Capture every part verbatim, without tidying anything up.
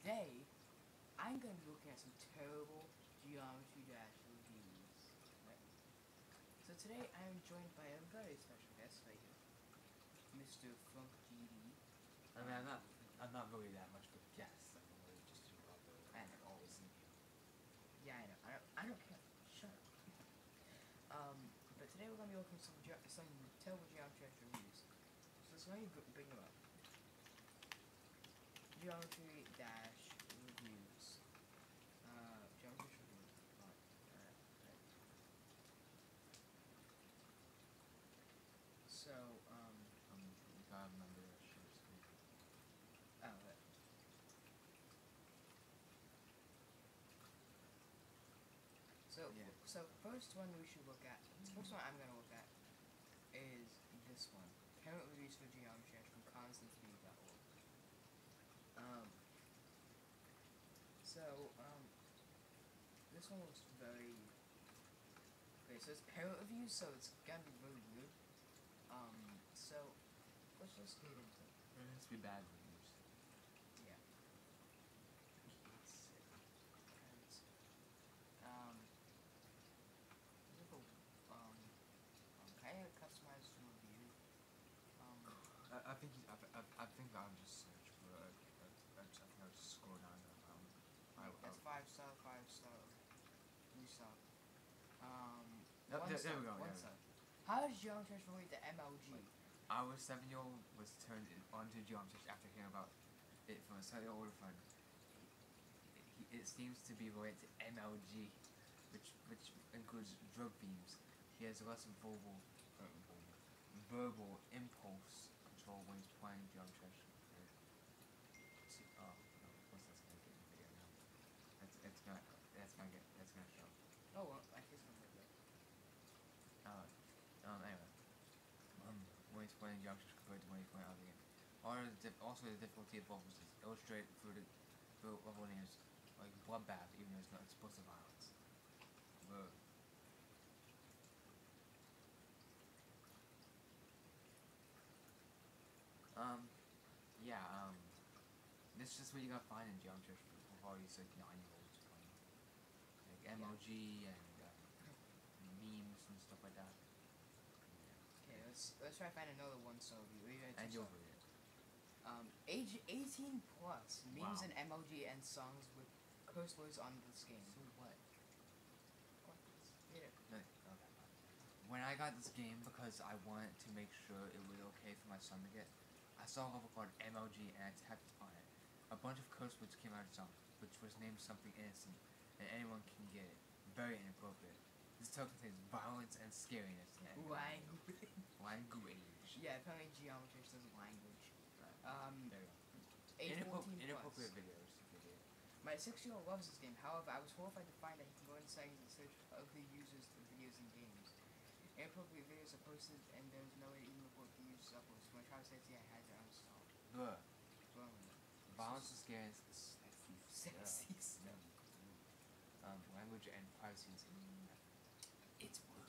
today, I'm going to be looking at some terrible Geometry Dash reviews. Right? So today, I am joined by a very special guest right here, Mister Funk G D. I mean, I'm not, I'm not really that much of a guest. I'm really just your brother. I know. Always in you. Yeah, I know. I don't, I don't care. Shut up. um, but today we're going to be looking at some, ge some terrible Geometry Dash reviews. So let me bring them up. Geometry Dash reviews. Uh, Geometry Dash reviews. Alright, alright, alright. So, um, Um, you gotta remember to share screen. oh, right. So, Yeah. so first one we should look at, the first one I'm gonna look at is this one. Parent reviews for Geometry Dash from constantspeed dot org. Um, so, um, this one looks very, okay, so it's parent reviews, so it's gonna be very weird. Um, so, let's just get into it. It has to be bad reviews. Yeah. It's, it's, um, um, um, kind of customized review. Um, I, I think he's, I, I, I think I'll just search for a, a, a I think I'll just scroll down the, um, I, that's I, five star, five star, three star. Um, There- one there- star, there we go, one there we star. How does Geometry Dash relate to M L G? Our seven-year-old was turned in, onto Geometry Dash after hearing about it from a slightly older friend. He, it seems to be related to M L G, which which includes drug themes. He has less verbal, uh, verbal impulse control when he's playing Geometry Dash. Oh, no, what's this gonna get in the video now? It's it's gonna that's gonna get that's gonna show. Oh, well, I guess I'm like that. Uh, um, anyway. Um, when he's playing Geometry Dash compared to when he's playing other games. Also, the difficulty of levels is illustrated through the through level names like Bloodbath, even though it's not explosive violence. Ugh. Um, yeah, um, this is just what you gotta find in Geometry Dash for all these like nine-year-olds playing. Like M L G and uh, memes and stuff like that. Okay, let's let's try to find another one star review. And you'll read it. Um, age eighteen plus, memes Wow. and M L G and songs with curse words on this game. So what? Yeah. No, okay. When I got this game, because I wanted to make sure it was okay for my son to get, I saw a level called M L G and I tapped on it. A bunch of curse words came out of the song, which was named something innocent, and anyone can get it. Very inappropriate. This title contains violence and scariness. And Language. Language. Yeah, apparently Geometry Dash says language. Right. Um, there you go. age Inappro fourteen inappropriate plus. videos. Video. My six-year-old loves this game. However, I was horrified to find that he can go into settings and search ugly users for videos and games. Inappropriate videos are posted, and there's no way to even report the user's uploads. When I tried to say I had to uninstall. Ugh. Well, Violence and scariness is sexy. sexy stuff. Um, language and privacy is it's worth.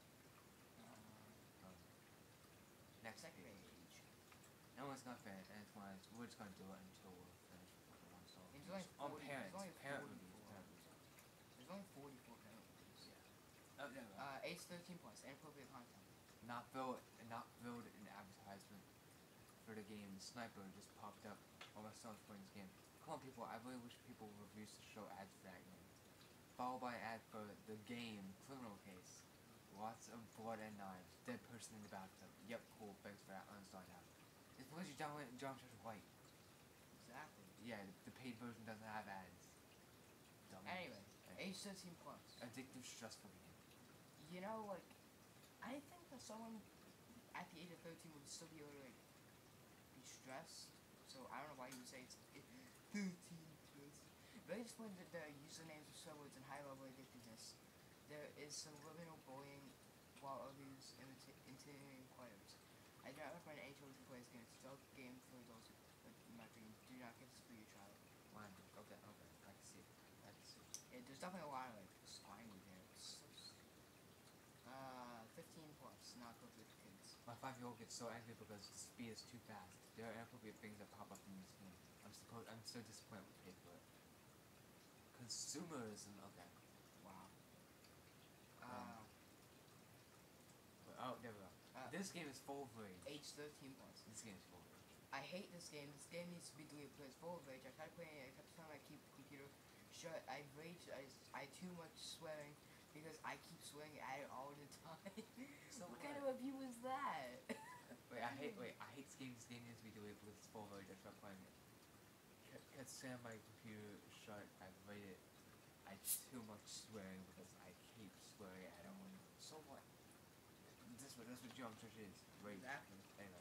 Uh, Um, next second page. page. No one's gonna finish, and it's one, we're just gonna do it until we're finished with the one song. There's only Oh, forty- parents, there's only parent forty-four. reviews, parent reviews. There's only forty-four parent reviews. Yeah. Oh, no, Uh, age thirteen plus, inappropriate content. not filled, not filled an advertisement for the game. The sniper just popped up while my son was playing this game. Come on, people! I really wish people reviews to show ads for that game. Followed by an ad for the game criminal case. Lots of blood and knives. Dead person in the bathtub. Yep, cool. Thanks for that. Uninstall now. It's because you downloaded Geometry Dash White. Exactly. Yeah, the paid version doesn't have ads. Dummies. Anyway, Okay. age thirteen plus. Addictive, stressful game. You know, like, I think that someone at the age of thirteen would still be able to, like, be stressed. So I don't know why you would say it's thirteen plus. Very disappointed that the usernames of servers and high level addictiveness. There is subliminal bullying while others imita- intimidating players. I do not recommend any children play this game. It's a adult game for adults, but in my opinion, do not get this for your child. Why? Okay, okay. I can see it. I can see it. Yeah, there's definitely a lot of, like, slimy there. It's so Uh, fifteen plus, not good for kids. My five-year-old gets so angry because the speed is too fast. there are inappropriate things that pop up in this game. I'm supposed. I'm so disappointed we paid for it. Consumerism. Okay. Wow. Um, Uh, but, oh, there we go. uh, This game is full of rage. age thirteen plus. This game is full of rage. I hate this game. This game needs to be deleted because it's full of rage. I tried playing it. Every time I keep the computer shut, I rage. I, I too much swearing because I keep swearing at it all the time. So what what? kind of review is that? Wait, I hate. Wait, I hate this game. This game needs to be deleted because it's full of rage. I tried playing it. Can't stand my computer shut. I rate it. I too much swearing because I keep swearing at it all. So what? This what that's what Drum Church is. Rage. Exactly. Anyway.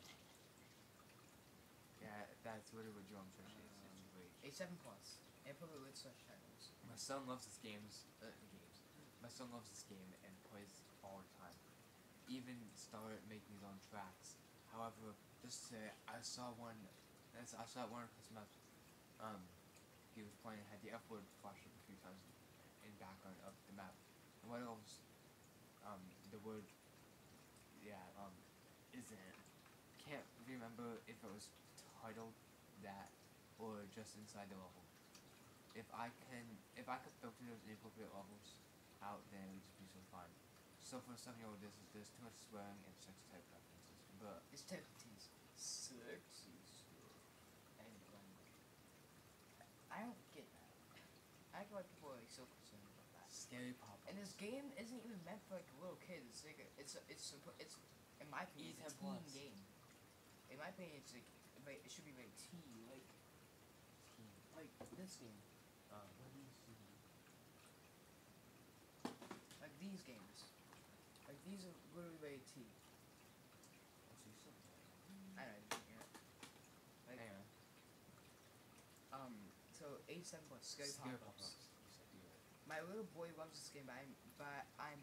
Yeah, that's literally what Drum Church is. It's rage. A seven plus. And probably with such titles. My son loves this games. Uh, games. My son loves this game and plays all the time. Even started making his own tracks. However, just to say, I saw one. I saw one of his maps. Um, he was playing. Had the F word flash up a few times in background of the map. And what else? Um, the word. Yeah. Um, isn't. Can't remember if it was titled that or just inside the level. If I can, if I could filter those inappropriate levels out, then it would just be so fun. So for a seven-year-old, there's there's too much swearing and sex type references. But It's technically sexy stuff. And um, I don't get that. I get why people are like so concerned about that. scary pop. And this game isn't even meant for like little kids. It's like a, it's a, it's a, it's in my opinion it's a E ten teen plus. game. In my opinion, it's like like, it should be like teen, like like this game, Um, what do you see? like these games, like these are literally rated T. What's you said? I don't know. Yeah. Like Anyway, um, so A seven plus scary scary pop-ups. pop-ups. You said you were. My little boy loves this game, but I'm but I'm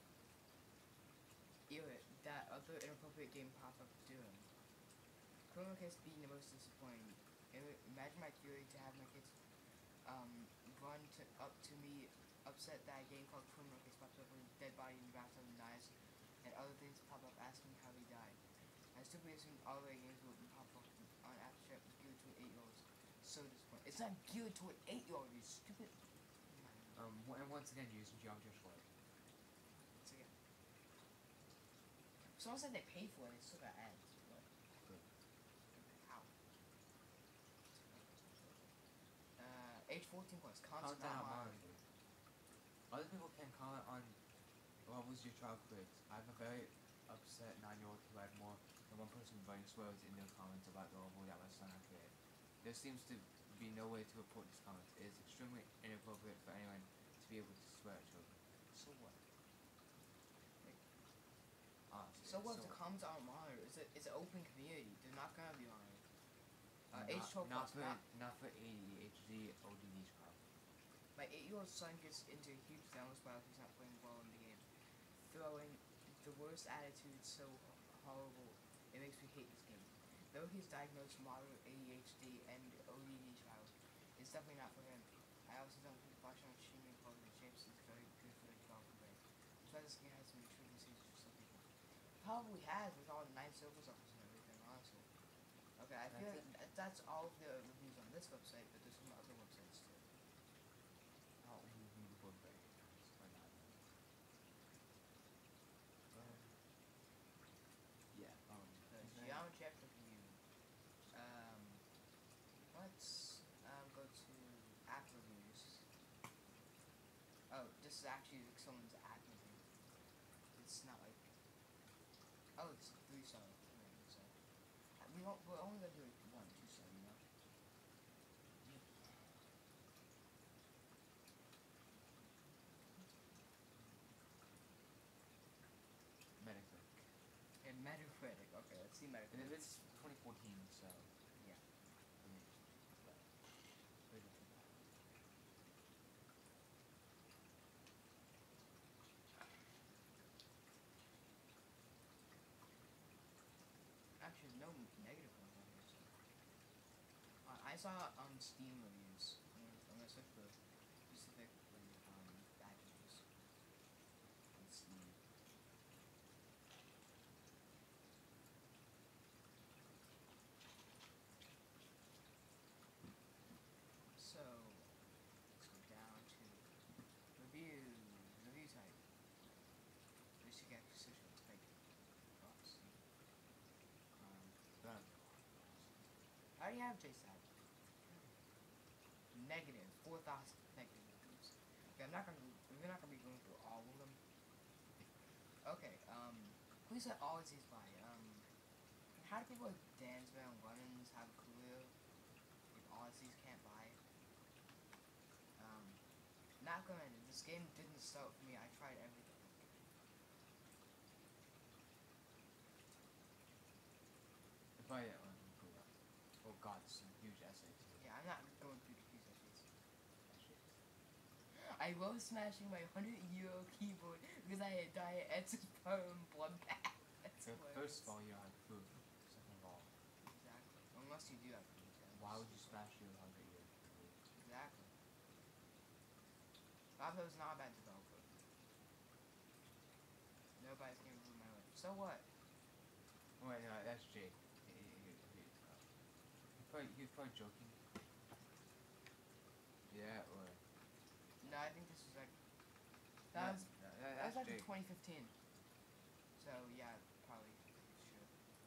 irate that other inappropriate game pop up doing. Criminal Case being the most disappointing. It- Imagine my fury to have my kids um, run to, up to me, upset that a game called Criminal Case pops up with a dead body in the bathtub and knives, and other things pop up asking how he died. I still assume all the games will pop up on After Chat geared to eight-year-olds. So disappointing. It's not geared to an eight-year-old, you stupid. Um, w- and once again, using Geometry Light. Once again. Someone said they paid for it, they still got ads. What? Good. Ow. Uh, age fourteen plus. Content Content not not monitored. monitored. Other people can comment on what was your child creates. I have a very upset nine-year-old who had more than one person writing swears in their comments about the level that my son had created. There seems to be no way to report these comments. It is extremely inappropriate for anyone to be able to swear at children. So what? Honestly, So what if so the comments aren't monitored? It's, a, it's an open community. They're not gonna be monitored. Uh, not, age twelve not plus. for Not, not for A D H D O D D child. my eight-year-old son gets into a huge downward spiral if he's not playing well in the game. Throwing the worst attitude, so ho- horrible. It makes me hate this game. Though he's diagnosed moderate A D H D and O D D child, it's definitely not for him. I also don't think watching on streaming called the James is very good for the developer brain. That's why this game has some intriguing scenes for some people. Probably has with all the nine silver suckers and everything, honestly. Okay, I feel That's like that, that's all of the reviews on this website, but there's some other websites too. Not only the book very nice, or not. Um, yeah. Um. The is there- geometry F review. Um, let's um, go to app reviews. Oh, this is actually like someone's app review. It's not like. Oh, it's three star. rating, So Uh, we won't, we're only gonna do like one, two star, you know. Metacritic. And Metacritic. Okay, let's see And Metacritic. if it's twenty fourteen, so Yeah. I mean, but there's nothing bad. Actually, no negative ones on here. So. Uh, I saw on Steam reviews. I'm gonna, I'm gonna search for specifically um bad reviews on Steam. I already have JSAT. Negative four thousand negative reviews. Okay, I'm not gonna. We're not gonna be going through all of them. Okay. Um. Please let all of these buy. Um. How do people like Dansville and Lemmons have a Coolio? If all of these can't buy. Um. Not gonna. This game didn't start for me. I tried everything. Buy that one. Cool. Oh god, this is a huge essay. Yeah, I'm not going through the keys. I was smashing my hundred euro keyboard because I had diet Eds's poem bloodbath. So first of all, you don't have food. Second of all, exactly. Unless you do have food. Then why would you smash your hundred euro keyboard? Exactly. Pablo is not a bad developer. Nobody's gonna ruin my life. So what? Wait, no, that's Jake. He, he, he, he, uh, he probably, he was probably joking. Yeah, or... No, I think this was like... That was, no, that that's was like in Jake. twenty fifteen. So, yeah, probably. Sure.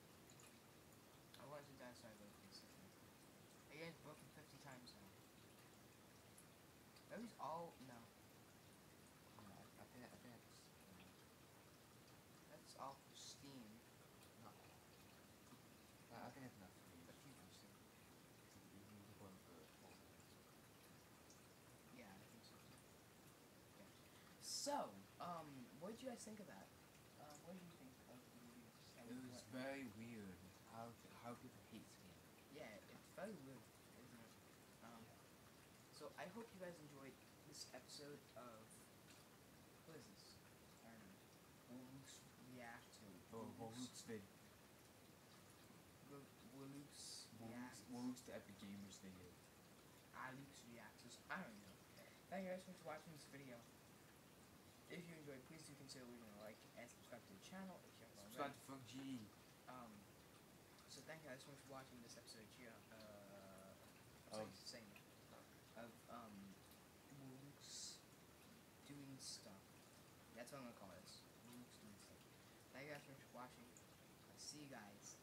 I wanted to die so I wrote this. I guys broken fifty times now. Those all... No. No, I, I think, I think that's... Uh, That's all for Steam. not all. I, I think that's enough for you. A few for Steam. You you can go for a full Yeah, I think so too. Okay. So, um, what did you guys think of that? Uh, what did you think of the reviews? And It was what- very weird how how people hate this game. Yeah, it's very weird, isn't it? Um, so I hope you guys enjoyed this episode of, what is this? Um, Wolux React to Oh, Wolux vid. Wolux Wolux, React. Wolux the Epic Gamers video. Alux Reacts. I don't know. Thank you guys so much for watching this video. If you enjoyed, please do consider leaving a like and subscribe to the channel if you haven't Subscribe already. to Funk G. Um, so thank you guys so much for watching this episode here. Uh, Of- say, saying of um, Wolux doing stuff. That's what I'm gonna call this. Wolux doing stuff. Thank you guys so much for watching. I'll see you guys